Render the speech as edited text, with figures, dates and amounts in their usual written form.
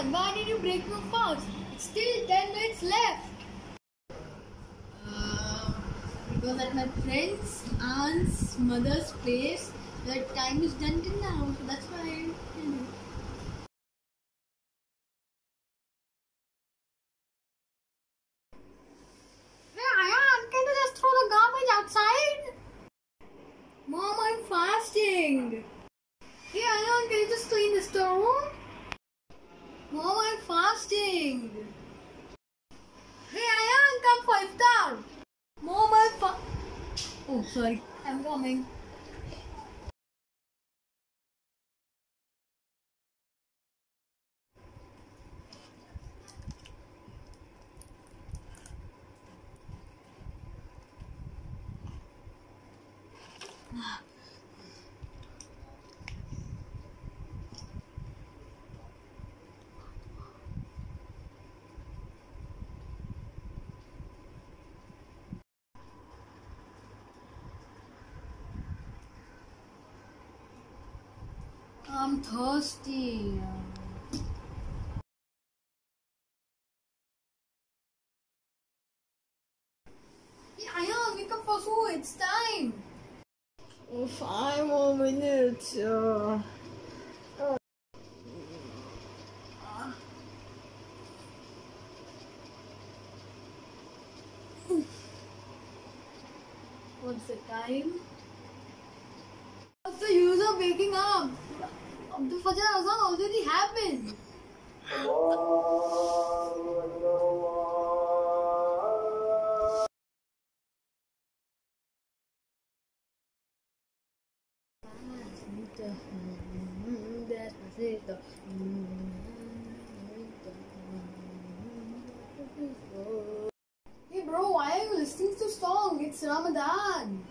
Ramadan. Why did you break your fast? It's still 10 minutes left. Because at my friend's aunt's mother's place, the time is done till now. So that's why. Hey, Ayan, can you just throw the garbage outside? Mom, I'm fasting. Hey, Ayan, can you just clean the store? Mom, I'm fasting. Hey, Ayan, come for iftar. Mom, oh, sorry. I'm coming. I'm thirsty. Hey, Ayan, wake up for food. It's time. Oh, 5 more minutes. What's the time? What's the use of waking up? The Fajr Azan already happened. Hey bro, why are you listening to the song? It's Ramadan.